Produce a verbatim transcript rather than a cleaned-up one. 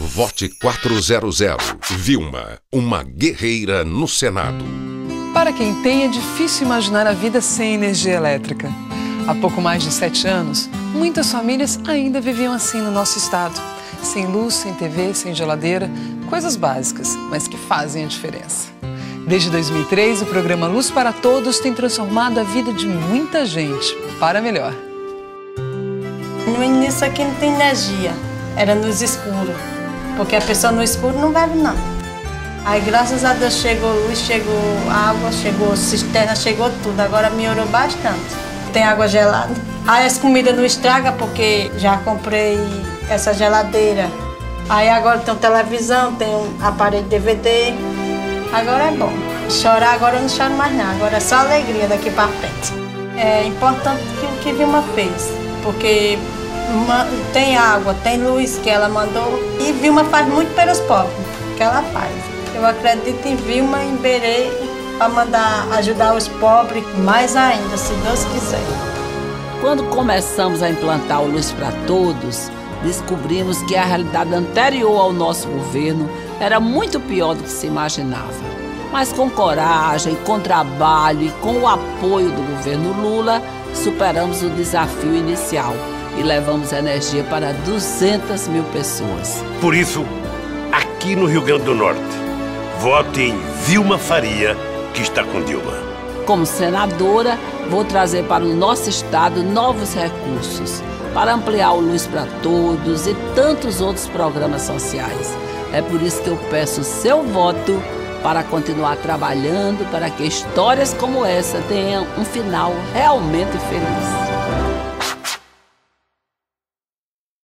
Vote quatrocentos. Vilma, uma guerreira no Senado. Para quem tem, é difícil imaginar a vida sem energia elétrica. Há pouco mais de sete anos, muitas famílias ainda viviam assim no nosso estado. Sem luz, sem T V, sem geladeira, coisas básicas, mas que fazem a diferença. Desde dois mil e três, o programa Luz para Todos tem transformado a vida de muita gente para melhor. No início aqui não tem energia, era nos escuros, porque a pessoa no escuro não bebe não. Aí graças a Deus chegou luz, chegou água, chegou cisterna, chegou tudo, agora melhorou bastante. Tem água gelada, aí as comidas não estragam porque já comprei essa geladeira. Aí agora tem televisão, tem um aparelho D V D, agora é bom. Chorar agora eu não choro mais não, agora é só alegria daqui para frente. É importante o que Vilma fez, porque tem água, tem luz que ela mandou e Vilma faz muito pelos pobres, que ela faz. Eu acredito em Vilma e em Berê para mandar ajudar os pobres mais ainda, se Deus quiser. Quando começamos a implantar o Luz para Todos, descobrimos que a realidade anterior ao nosso governo era muito pior do que se imaginava. Mas com coragem, com trabalho e com o apoio do governo Lula, superamos o desafio inicial e levamos energia para duzentas mil pessoas. Por isso, aqui no Rio Grande do Norte, vote em Vilma Faria, que está com Dilma. Como senadora, vou trazer para o nosso estado novos recursos para ampliar o Luz para Todos e tantos outros programas sociais. É por isso que eu peço o seu voto para continuar trabalhando para que histórias como essa tenham um final realmente feliz.